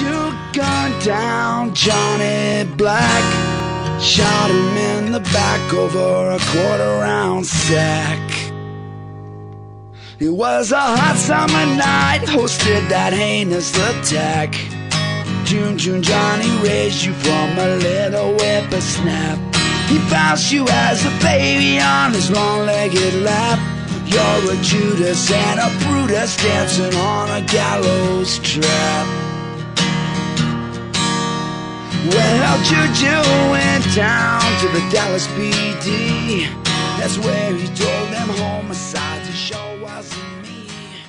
You gunned down Johnny Black, shot him in the back over a quarter-ounce sack. It was a hot summer night, hosted that heinous attack. June, Johnny raised you from a little whippersnap. He bounced you as a baby on his long-legged lap. You're a Judas and a Brutus dancing on a gallows trap. Well, Juju went down to the Dallas PD. That's where he told them homicide to show wasn't me.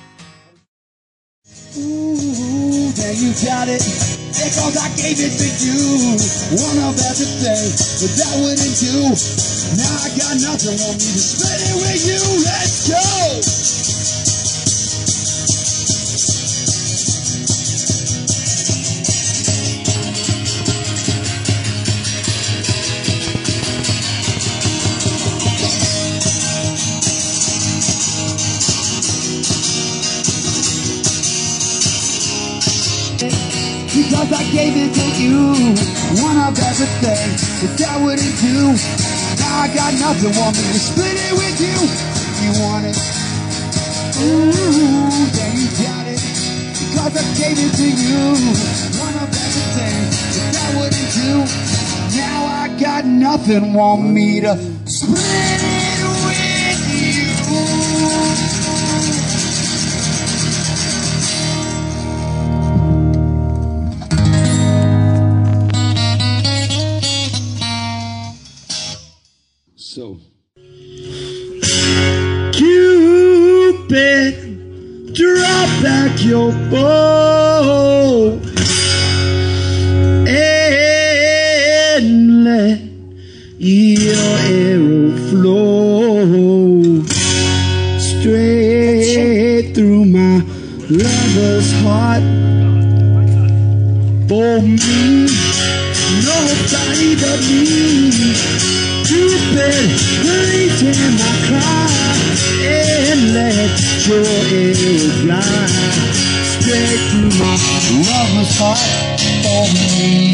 Ooh, there you got it. Because I gave it to you. One of everything, but that wouldn't do. Now I got nothing, want me to split it with you. Let's go! Because I gave it to you, one of everything, but that wouldn't do. Now I got nothing, want me to split it with you. You want it? Ooh, then you got it. Because I gave it to you, one of everything, but that wouldn't do. Now I got nothing, want me to split it with you. So, Cupid, drop back your bow and let your arrow flow straight through my lover's heart. For me, nobody but me. Cupid, please hear my cry and let your arrow fly straight through my lover's heart for me.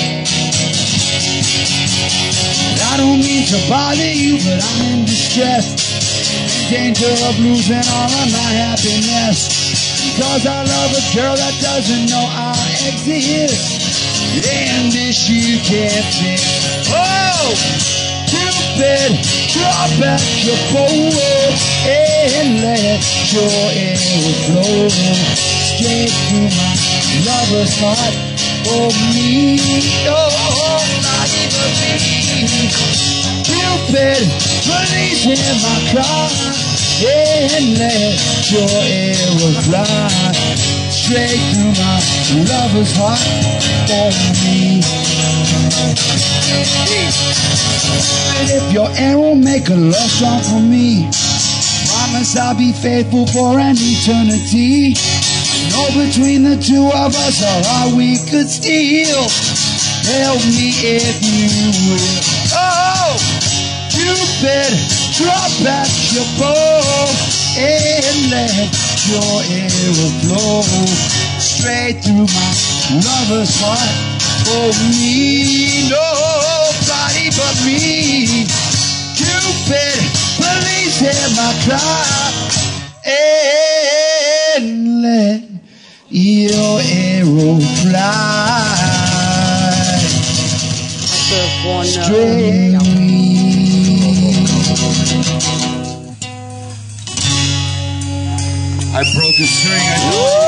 I don't mean to bother you, but I'm in distress, in danger of losing all of my happiness, because I love a girl that doesn't know I exist, and this you can't fix. Oh! Cupid, draw back your bow and let your arrow flow straight through my lover's heart. For me, nobody but me. Cupid, please hear my cry and let your arrow fly straight through my lover's heart. For me. And if your arrow make a love song for me, promise I'll be faithful for an eternity. No, between the two of us, all we could steal. Help me if you will. Oh, Cupid, drop back your bow and let your arrow flow straight through my lover's heart. For me, nobody but me. Cupid, please hear my cry and let your arrow fly straight. I broke a string.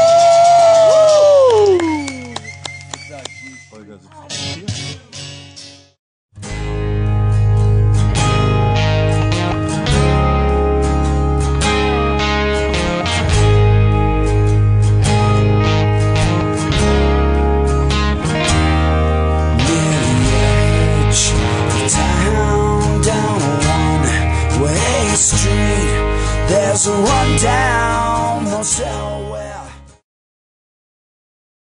There's a rundown